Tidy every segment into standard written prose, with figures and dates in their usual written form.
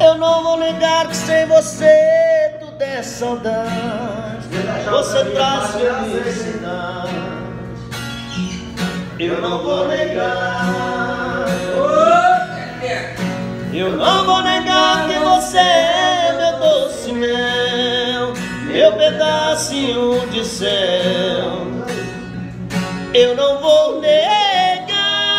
Eu não vou negar que sem você tudo é saudade. Você traz felicidade. Eu não vou negar. Eu não vou negar que você é meu doce mel, meu pedacinho de céu. Eu não vou negar.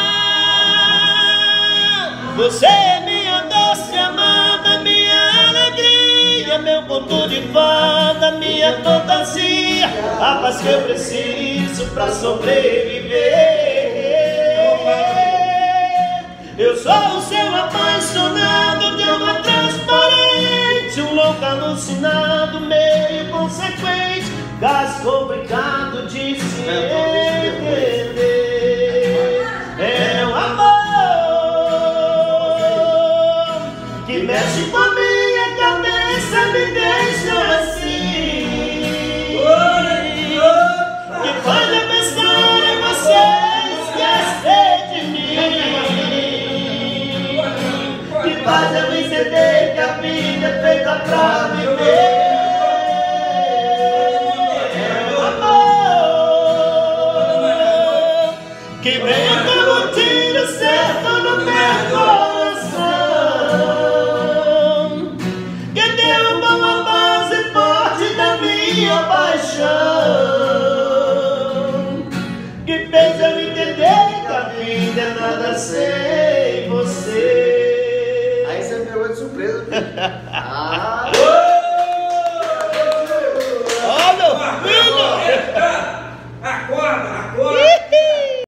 Você é minha doce amada, minha alegria, meu conto de fada, minha fantasia, a paz que eu preciso pra sobreviver. Eu sou o seu apaixonado de alma transparente, um louco alucinado, meio consequente, caso complicado de se entender. É um amor que mexe com a minha cabeça, me deixa assim, que faz eu pensar em você, esquecer de mim, que faz eu entender que a vida é feita pra viver. Que vem como um tiro certo no meu coração, que derruba uma base forte da minha paixão, que fez eu entender que a vida é nada sem você. Aí você me pegou de surpresa, filho.